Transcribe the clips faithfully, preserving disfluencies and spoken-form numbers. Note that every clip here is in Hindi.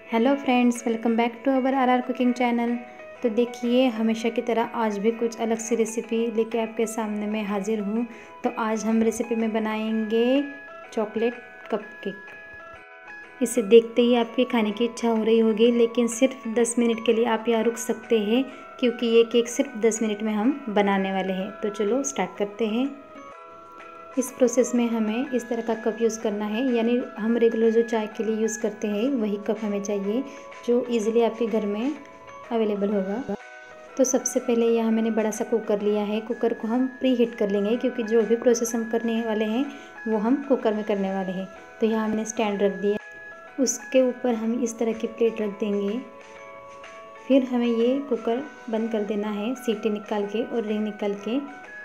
Hello friends, welcome back to our R R cooking channel. तो देखिए, हमेशा की तरह आज भी कुछ अलग सी रेसिपी लेके आपके सामने मैं हाजिर हूँ। तो आज हम रेसिपी में बनाएंगे चॉकलेट कपकेक। इसे देखते ही आपके खाने की इच्छा हो रही होगी, लेकिन सिर्फ दस मिनट के लिए आप यहाँ रुक सकते हैं क्योंकि ये केक सिर्फ दस मिनट में हम बनाने वाले हैं। तो चलो स्टार्ट करते हैं। इस प्रोसेस में हमें इस तरह का कप यूज़ करना है, यानी हम रेगुलर जो चाय के लिए यूज़ करते हैं वही कप हमें चाहिए जो इजीली आपके घर में अवेलेबल होगा। तो सबसे पहले यहाँ मैंने बड़ा सा कुकर लिया है। कुकर को हम प्री हीट कर लेंगे क्योंकि जो भी प्रोसेस हम करने वाले हैं वो हम कुकर में करने वाले हैं। तो यहाँ मैंने स्टैंड रख दिया, उसके ऊपर हम इस तरह की प्लेट रख देंगे। फिर हमें ये कुकर बंद कर देना है, सीटी निकाल के और रिंग निकाल के।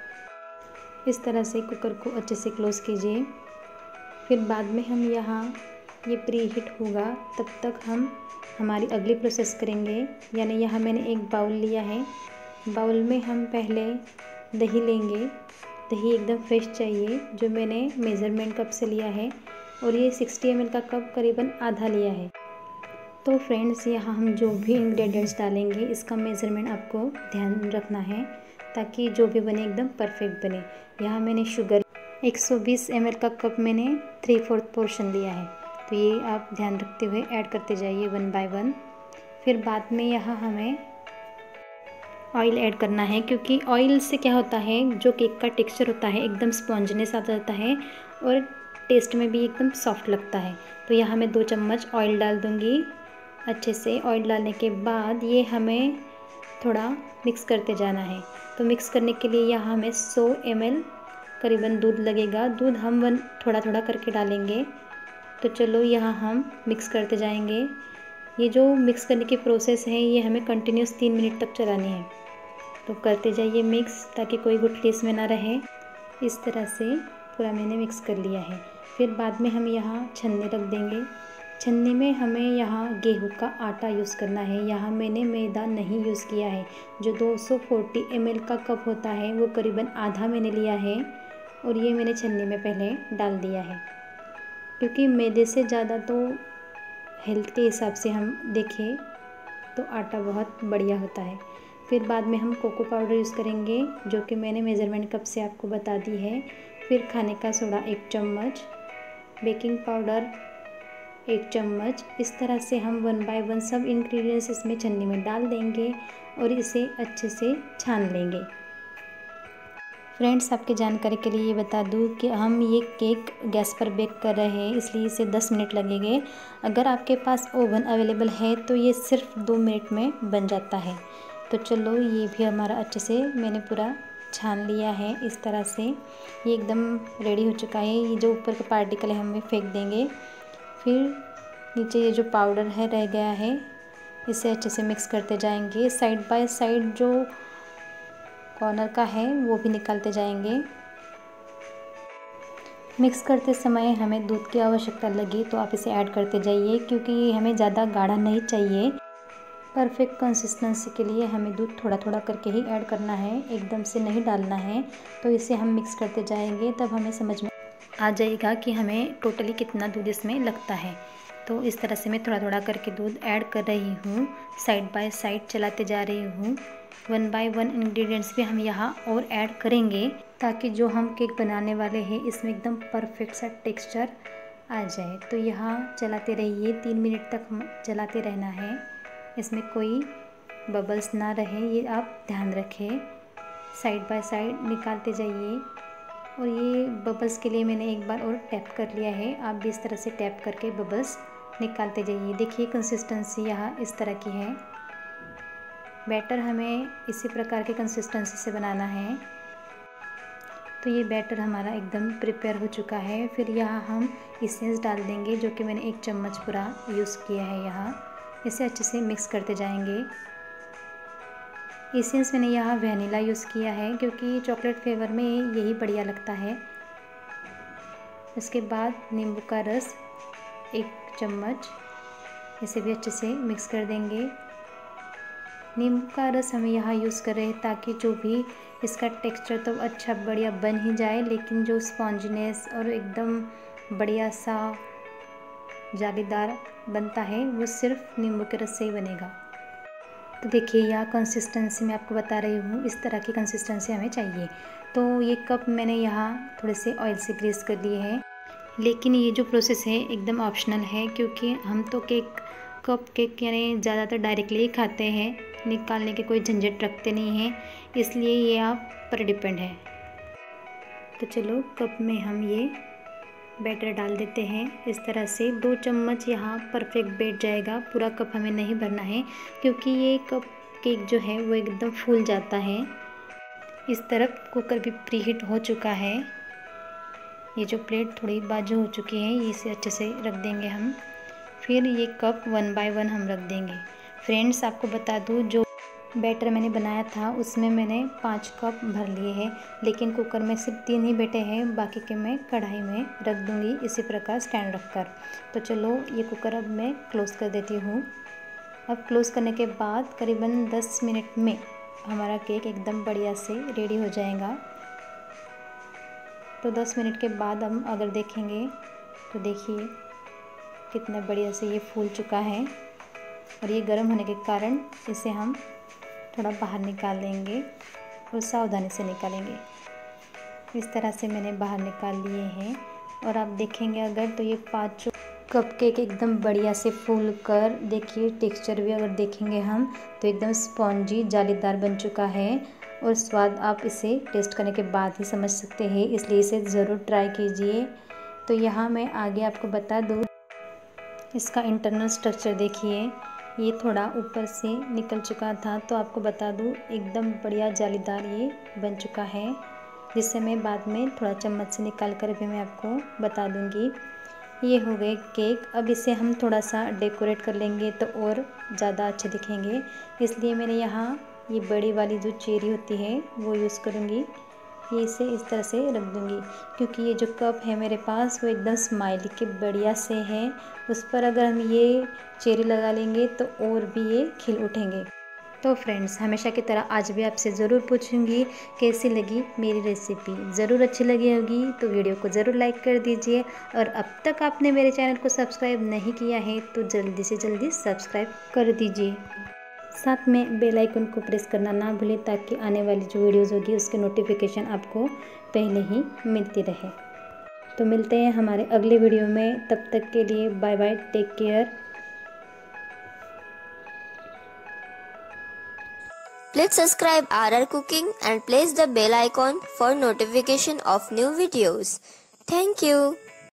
इस तरह से कुकर को अच्छे से क्लोज़ कीजिए। फिर बाद में हम यहाँ ये प्री हीट होगा तब तक हम हमारी अगली प्रोसेस करेंगे। यानी यहाँ मैंने एक बाउल लिया है। बाउल में हम पहले दही लेंगे। दही एकदम फ्रेश चाहिए, जो मैंने मेज़रमेंट कप से लिया है, और ये साठ एम एल का कप करीबन आधा लिया है। तो फ्रेंड्स, यहाँ हम जो भी इंग्रेडिएंट्स डालेंगे इसका मेज़रमेंट आपको ध्यान रखना है ताकि जो भी बने एकदम परफेक्ट बने। यहाँ मैंने शुगर एक सौ बीस एम एल का कप मैंने थ्री फोर्थ पोर्शन लिया है। तो ये आप ध्यान रखते हुए ऐड करते जाइए वन बाय वन। फिर बाद में यहाँ हमें ऑयल ऐड करना है, क्योंकि ऑयल से क्या होता है, जो केक का टेक्सचर होता है एकदम स्पॉन्जनेस आ जाता है और टेस्ट में भी एकदम सॉफ्ट लगता है। तो यहाँ मैं दो चम्मच ऑयल डाल दूँगी। अच्छे से ऑयल डालने के बाद ये हमें थोड़ा मिक्स करते जाना है। तो मिक्स करने के लिए यहाँ हमें सौ एम एल करीबन दूध लगेगा। दूध हम वन थोड़ा थोड़ा करके डालेंगे। तो चलो यहाँ हम मिक्स करते जाएंगे। ये जो मिक्स करने की प्रोसेस है ये हमें कंटिन्यूस तीन मिनट तक चलानी है। तो करते जाइए मिक्स, ताकि कोई गुठली इसमें ना रहे। इस तरह से पूरा मैंने मिक्स कर लिया है। फिर बाद में हम यहाँ छन्नी रख देंगे। छन्नी में हमें यहाँ गेहूं का आटा यूज़ करना है। यहाँ मैंने मैदा नहीं यूज़ किया है। जो दो सौ चालीस एम एल का कप होता है वो करीबन आधा मैंने लिया है, और ये मैंने छन्नी में पहले डाल दिया है, क्योंकि मैदे से ज़्यादा तो हेल्थ के हिसाब से हम देखें तो आटा बहुत बढ़िया होता है। फिर बाद में हम कोको पाउडर यूज़ करेंगे, जो कि मैंने मेज़रमेंट कप से आपको बता दी है। फिर खाने का सोडा एक चम्मच, बेकिंग पाउडर एक चम्मच। इस तरह से हम वन बाय वन सब इंग्रेडिएंट्स इसमें छन्नी में डाल देंगे और इसे अच्छे से छान लेंगे। फ्रेंड्स, आपके जानकारी के लिए ये बता दूं कि हम ये केक गैस पर बेक कर रहे हैं, इसलिए इसे दस मिनट लगेंगे। अगर आपके पास ओवन अवेलेबल है तो ये सिर्फ दो मिनट में बन जाता है। तो चलो, ये भी हमारा अच्छे से मैंने पूरा छान लिया है। इस तरह से ये एकदम रेडी हो चुका है। ये जो ऊपर का पार्टिकल है हमें फेंक देंगे। फिर नीचे ये जो पाउडर है रह गया है, इसे अच्छे से मिक्स करते जाएंगे। साइड बाय साइड जो कॉर्नर का है वो भी निकालते जाएंगे। मिक्स करते समय हमें दूध की आवश्यकता लगी तो आप इसे ऐड करते जाइए, क्योंकि हमें ज़्यादा गाढ़ा नहीं चाहिए। परफेक्ट कंसिस्टेंसी के लिए हमें दूध थोड़ा थोड़ा करके ही ऐड करना है, एकदम से नहीं डालना है। तो इसे हम मिक्स करते जाएंगे, तब हमें समझ में आ जाएगा कि हमें टोटली कितना दूध इसमें लगता है। तो इस तरह से मैं थोड़ा थोड़ा करके दूध ऐड कर रही हूँ, साइड बाय साइड चलाते जा रही हूँ। वन बाय वन इंग्रेडिएंट्स भी हम यहाँ और ऐड करेंगे, ताकि जो हम केक बनाने वाले हैं इसमें एकदम परफेक्ट सा टेक्सचर आ जाए। तो यहाँ चलाते रहिए, तीन मिनट तक चलाते रहना है, इसमें कोई बबल्स ना रहे, ये आप ध्यान रखें। साइड बाय साइड निकालते जाइए। और ये बबल्स के लिए मैंने एक बार और टैप कर लिया है। आप भी इस तरह से टैप करके बबल्स निकालते जाइए। देखिए, कंसिस्टेंसी यहाँ इस तरह की है। बैटर हमें इसी प्रकार के कंसिस्टेंसी से बनाना है। तो ये बैटर हमारा एकदम प्रिपेयर हो चुका है। फिर यहाँ हम इसेंस डाल देंगे, जो कि मैंने एक चम्मच पूरा यूज़ किया है। यहाँ इसे अच्छे से मिक्स करते जाएंगे। इसेंस मैंने यहाँ वैनिला यूज़ किया है, क्योंकि चॉकलेट फ्लेवर में यही बढ़िया लगता है। उसके बाद नींबू का रस एक चम्मच, इसे भी अच्छे से मिक्स कर देंगे। नींबू का रस हम यहाँ यूज़ कर रहे हैं ताकि जो भी इसका टेक्सचर तो अच्छा बढ़िया बन ही जाए, लेकिन जो स्पॉन्जीनेस और एकदम बढ़िया सा जालीदार बनता है वो सिर्फ नींबू के रस से ही बनेगा। तो देखिए यहाँ कंसिस्टेंसी मैं आपको बता रही हूँ, इस तरह की कंसिस्टेंसी हमें चाहिए। तो ये कप मैंने यहाँ थोड़े से ऑयल से ग्रीस कर लिए हैं, लेकिन ये जो प्रोसेस है एकदम ऑप्शनल है, क्योंकि हम तो केक कप केक यानी ज़्यादातर डायरेक्टली ही खाते हैं, निकालने के कोई झंझट रखते नहीं हैं, इसलिए ये आप पर डिपेंड है। तो चलो कप में हम ये बैटर डाल देते हैं। इस तरह से दो चम्मच यहाँ परफेक्ट बैठ जाएगा, पूरा कप हमें नहीं भरना है, क्योंकि ये कप केक जो है वो एकदम फूल जाता है। इस तरफ कुकर भी प्रीहीट हो चुका है। ये जो प्लेट थोड़ी बाजू हो चुकी है, ये इसे अच्छे से रख देंगे हम। फिर ये कप वन बाय वन हम रख देंगे। फ्रेंड्स आपको बता दूँ, जो बैटर मैंने बनाया था उसमें मैंने पाँच कप भर लिए हैं, लेकिन कुकर में सिर्फ तीन ही बैठे हैं, बाकी के मैं कढ़ाई में रख दूँगी इसी प्रकार स्टैंड रखकर। तो चलो ये कुकर अब मैं क्लोज़ कर देती हूँ। अब क्लोज़ करने के बाद करीबन दस मिनट में हमारा केक एकदम बढ़िया से रेडी हो जाएगा। तो दस मिनट के बाद हम अगर देखेंगे तो देखिए कितना बढ़िया से ये फूल चुका है, और ये गर्म होने के कारण इसे हम थोड़ा बाहर निकाल लेंगे और सावधानी से निकालेंगे। इस तरह से मैंने बाहर निकाल लिए हैं, और आप देखेंगे अगर तो ये पाँचों कप केक एकदम बढ़िया से फूल कर, देखिए टेक्सचर भी अगर देखेंगे हम तो एकदम स्पॉन्जी जालीदार बन चुका है, और स्वाद आप इसे टेस्ट करने के बाद ही समझ सकते हैं, इसलिए इसे ज़रूर ट्राई कीजिए। तो यहाँ मैं आगे आपको बता दूँ, इसका इंटरनल स्ट्रक्चर देखिए, ये थोड़ा ऊपर से निकल चुका था, तो आपको बता दूँ एकदम बढ़िया जालीदार ये बन चुका है, जिससे मैं बाद में थोड़ा चम्मच से निकाल कर भी मैं आपको बता दूँगी। ये हो गए केक। अब इसे हम थोड़ा सा डेकोरेट कर लेंगे तो और ज़्यादा अच्छे दिखेंगे, इसलिए मैंने यहाँ ये बड़ी वाली जो चेरी होती है वो यूज़ करूँगी। ये इसे इस तरह से रख दूँगी, क्योंकि ये जो कप है मेरे पास वो एकदम स्माइली के बढ़िया से है, उस पर अगर हम ये चेरी लगा लेंगे तो और भी ये खिल उठेंगे। तो फ्रेंड्स हमेशा की तरह आज भी आपसे ज़रूर पूछूंगी कैसी लगी मेरी रेसिपी। ज़रूर अच्छी लगी होगी तो वीडियो को ज़रूर लाइक कर दीजिए, और अब तक आपने मेरे चैनल को सब्सक्राइब नहीं किया है तो जल्दी से जल्दी सब्सक्राइब कर दीजिए। साथ में बेल आइकन को प्रेस करना ना भूलें, ताकि आने वाली जो वीडियोज़ होगी उसके नोटिफिकेशन आपको पहले ही मिलती रहे। तो मिलते हैं हमारे अगले वीडियो में, तब तक के लिए bye bye, take care. Please subscribe R R Cooking and press the bell icon for notification of new videos. Thank you.